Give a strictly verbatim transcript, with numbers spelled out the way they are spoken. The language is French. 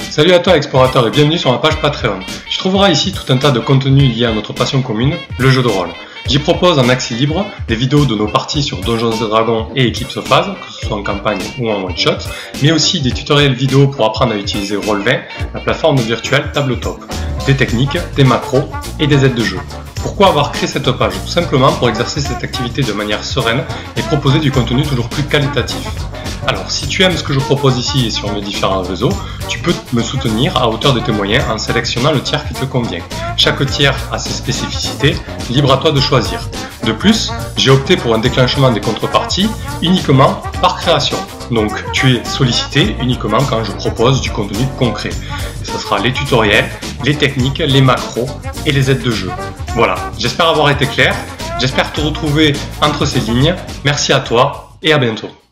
Salut à toi explorateur et bienvenue sur ma page Patreon. Tu trouveras ici tout un tas de contenus liés à notre passion commune, le jeu de rôle. J'y propose en accès libre des vidéos de nos parties sur Donjons et Dragons et Eclipse Phase, que ce soit en campagne ou en one-shot, mais aussi des tutoriels vidéo pour apprendre à utiliser roll vingt, la plateforme virtuelle Tabletop, des techniques, des macros et des aides de jeu. Pourquoi avoir créé cette page? Tout simplement pour exercer cette activité de manière sereine et proposer du contenu toujours plus qualitatif. Alors, si tu aimes ce que je propose ici et sur mes différents réseaux, tu peux me soutenir à hauteur de tes moyens en sélectionnant le tiers qui te convient. Chaque tiers a ses spécificités, libre à toi de choisir. De plus, j'ai opté pour un déclenchement des contreparties uniquement par création. Donc, tu es sollicité uniquement quand je propose du contenu concret. Et ce sera les tutoriels, les techniques, les macros et les aides de jeu. Voilà, j'espère avoir été clair, j'espère te retrouver entre ces lignes. Merci à toi et à bientôt.